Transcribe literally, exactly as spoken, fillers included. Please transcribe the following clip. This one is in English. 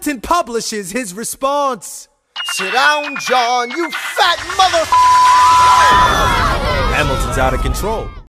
Hamilton publishes his response. Sit down, John, you fat mother... Hamilton's out of control.